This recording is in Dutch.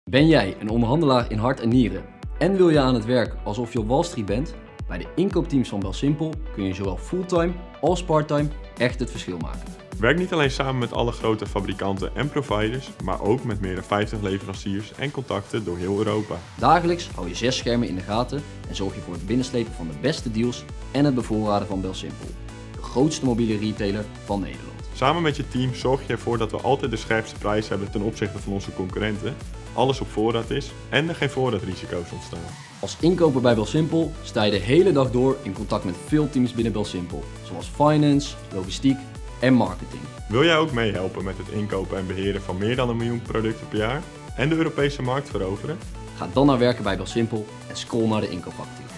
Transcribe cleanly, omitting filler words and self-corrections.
Ben jij een onderhandelaar in hart en nieren en wil je aan het werk alsof je op Wall Street bent? Bij de inkoopteams van BelSimpel kun je zowel fulltime als parttime echt het verschil maken. Werk niet alleen samen met alle grote fabrikanten en providers, maar ook met meer dan 50 leveranciers en contacten door heel Europa. Dagelijks hou je 6 schermen in de gaten en zorg je voor het binnenslepen van de beste deals en het bevoorraden van BelSimpel, de grootste mobiele retailer van Nederland. Samen met je team zorg je ervoor dat we altijd de scherpste prijs hebben ten opzichte van onze concurrenten, alles op voorraad is en er geen voorraadrisico's ontstaan. Als inkoper bij BelSimpel sta je de hele dag door in contact met veel teams binnen BelSimpel, zoals finance, logistiek en marketing. Wil jij ook meehelpen met het inkopen en beheren van meer dan 1 miljoen producten per jaar en de Europese markt veroveren? Ga dan naar werken bij BelSimpel en scroll naar de inkoopfactuur.